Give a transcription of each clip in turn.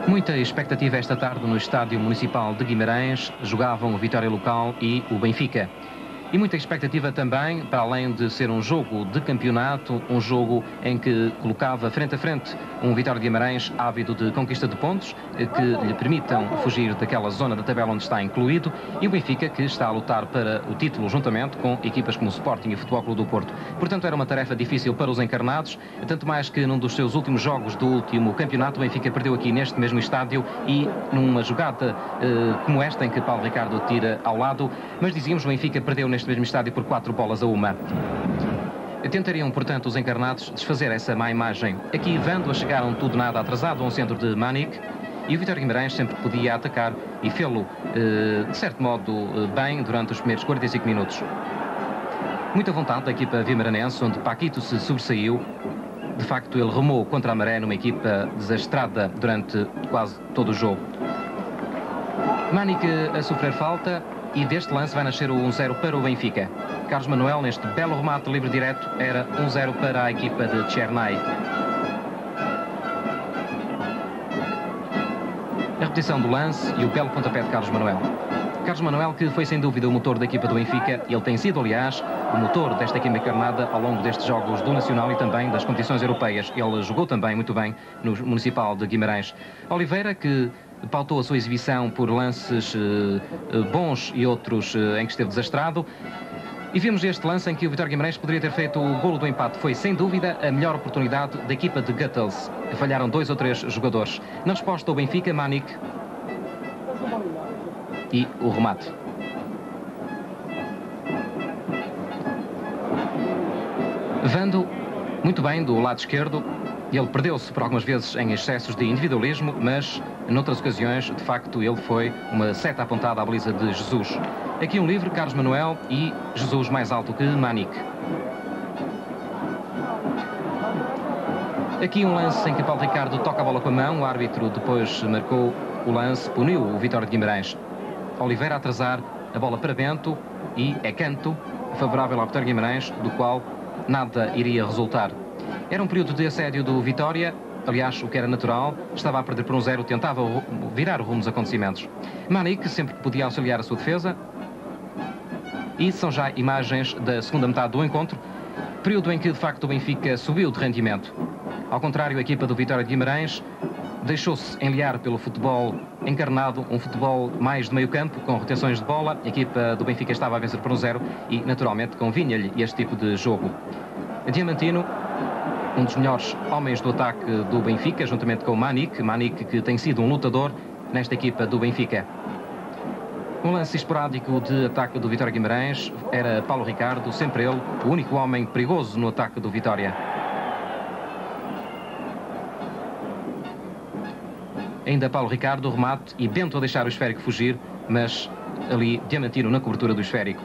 Muita expectativa esta tarde no Estádio Municipal de Guimarães. Jogavam o Vitória Local e o Benfica. E muita expectativa também, para além de ser um jogo de campeonato, um jogo em que colocava frente a frente um Vitória de Guimarães ávido de conquista de pontos, que lhe permitam fugir daquela zona da tabela onde está incluído, e o Benfica, que está a lutar para o título juntamente com equipas como o Sporting e o Futebol Clube do Porto. Portanto, era uma tarefa difícil para os encarnados, tanto mais que num dos seus últimos jogos do último campeonato, o Benfica perdeu aqui neste mesmo estádio e numa jogada como esta, em que Paulo Ricardo tira ao lado, mas dizíamos, o Benfica perdeu neste mesmo estádio por 4-1. Tentariam, portanto, os encarnados desfazer essa má imagem. Aqui, Vando, chegaram tudo nada atrasado a um centro de Manic, e o Vitória Guimarães sempre podia atacar e fê-lo, de certo modo, bem durante os primeiros 45 minutos. Muita vontade da equipa vimaranense, onde Paquito se sobressaiu. De facto, ele remou contra a maré numa equipa desastrada durante quase todo o jogo. Manic a sofrer falta. E deste lance vai nascer o 1-0 para o Benfica. Carlos Manuel, neste belo remate livre direto, era 1-0 para a equipa de Chernay. A repetição do lance e o belo pontapé de Carlos Manuel. Carlos Manuel, que foi sem dúvida o motor da equipa do Benfica, ele tem sido, aliás, o motor desta equipa encarnada ao longo destes jogos do Nacional e também das competições europeias. Ele jogou também muito bem no Municipal de Guimarães. Oliveira, que pautou a sua exibição por lances bons e outros em que esteve desastrado. E vimos este lance em que o Vitória Guimarães poderia ter feito o golo do empate. Foi, sem dúvida, a melhor oportunidade da equipa de Guttels. Falharam 2 ou 3 jogadores. Na resposta, o Benfica, Manic e o remate. Vando, muito bem, do lado esquerdo. Ele perdeu-se por algumas vezes em excessos de individualismo, mas noutras ocasiões, de facto, ele foi uma seta apontada à baliza de Jesus. Aqui um livre, Carlos Manuel, e Jesus mais alto que Manic. Aqui um lance em que Paulo Ricardo toca a bola com a mão. O árbitro depois marcou o lance, puniu o Vitória de Guimarães. Oliveira a atrasar a bola para Bento e é canto favorável ao Vitória de Guimarães, do qual nada iria resultar. Era um período de assédio do Vitória, aliás, o que era natural, estava a perder por 1-0, tentava virar o rumo dos acontecimentos. Manic sempre podia auxiliar a sua defesa, e são já imagens da segunda metade do encontro, período em que, de facto, o Benfica subiu de rendimento. Ao contrário, a equipa do Vitória de Guimarães deixou-se enliar pelo futebol encarnado, um futebol mais de meio campo, com retenções de bola. A equipa do Benfica estava a vencer por 1-0 e, naturalmente, convinha-lhe este tipo de jogo. Diamantino, um dos melhores homens do ataque do Benfica, juntamente com o Manic, que tem sido um lutador nesta equipa do Benfica. Um lance esporádico de ataque do Vitória Guimarães, era Paulo Ricardo, sempre ele, o único homem perigoso no ataque do Vitória. Ainda Paulo Ricardo, o remate, e Bento a deixar o esférico fugir, mas ali Diamantino na cobertura do esférico.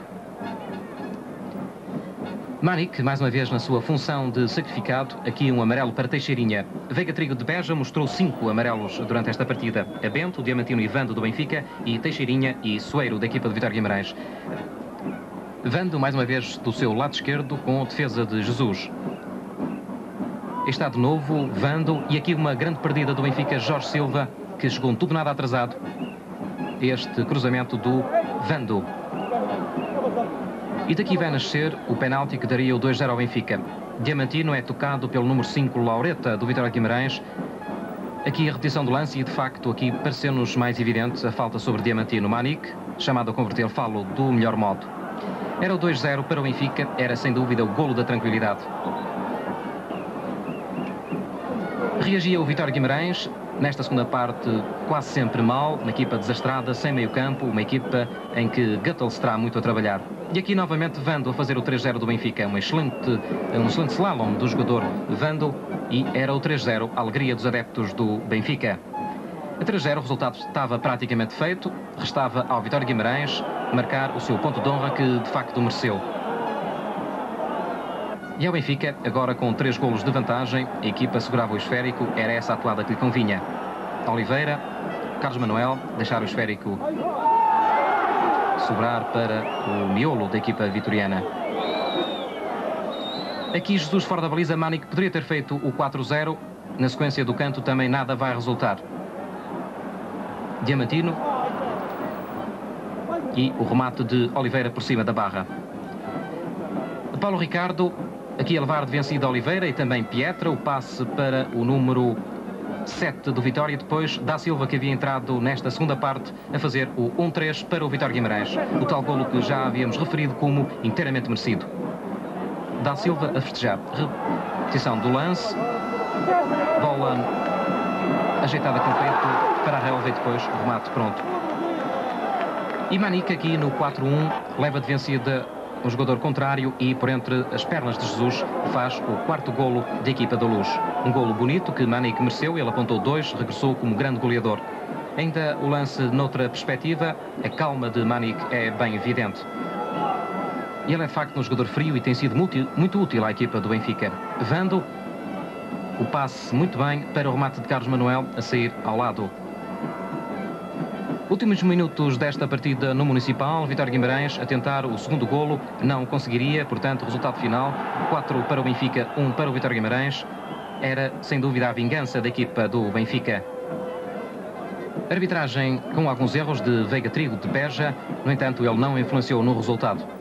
Manic, mais uma vez na sua função de sacrificado, aqui um amarelo para Teixeirinha. Veiga Trigo de Beja mostrou 5 amarelos durante esta partida. A Bento, Diamantino e Vando do Benfica, e Teixeirinha e Soeiro da equipa de Vitória Guimarães. Vando, mais uma vez, do seu lado esquerdo, com a defesa de Jesus. Está de novo Vando, e aqui uma grande perdida do Benfica, Jorge Silva, que chegou tudo nada atrasado. Este cruzamento do Vando. E daqui vai nascer o penalti que daria o 2-0 ao Benfica. Diamantino é tocado pelo número 5, Laureta, do Vitória de Guimarães. Aqui a repetição do lance e, de facto, aqui pareceu-nos mais evidente a falta sobre Diamantino. Manic, chamado a converter, falo do melhor modo. Era o 2-0 para o Benfica, era sem dúvida o golo da tranquilidade. Reagia o Vitória de Guimarães, nesta segunda parte quase sempre mal, uma equipa desastrada, sem meio campo, uma equipa em que Guttels terá muito a trabalhar. E aqui novamente Vando a fazer o 3-0 do Benfica, um excelente slalom do jogador Vando, e era o 3-0, a alegria dos adeptos do Benfica. A 3-0 o resultado estava praticamente feito, restava ao Vitória de Guimarães marcar o seu ponto de honra que de facto mereceu. E ao Benfica, agora com 3 golos de vantagem, a equipa segurava o esférico, era essa a atuada que lhe convinha. Oliveira, Carlos Manuel, deixar o esférico sobrar para o miolo da equipa vitoriana. Aqui Jesus fora da baliza, Manic poderia ter feito o 4-0, na sequência do canto também nada vai resultar. Diamantino. E o remate de Oliveira por cima da barra. Paulo Ricardo, aqui a levar de vencida Oliveira e também Pietra. O passe para o número 7 do Vitória. Depois Da Silva, que havia entrado nesta segunda parte a fazer o 1-3 para o Vitória Guimarães. O tal golo que já havíamos referido como inteiramente merecido. Da Silva a festejar. Repetição do lance. Bola ajeitada com peito para a relva e depois o remate pronto. E Manique aqui no 4-1 leva de vencida um jogador contrário e por entre as pernas de Jesus faz o quarto golo da equipa da Luz. Um golo bonito que Manique mereceu, ele apontou 2, regressou como grande goleador. Ainda o lance noutra perspectiva, a calma de Manique é bem evidente. Ele é de facto um jogador frio e tem sido muito útil à equipa do Benfica. Vando, o passe muito bem para o remate de Carlos Manuel a sair ao lado. Últimos minutos desta partida no Municipal, Vitória Guimarães a tentar o segundo golo, não conseguiria, portanto, resultado final, 4 para o Benfica, 1 para o Vitória Guimarães. Era, sem dúvida, a vingança da equipa do Benfica. Arbitragem com alguns erros de Veiga Trigo de Beja, no entanto, ele não influenciou no resultado.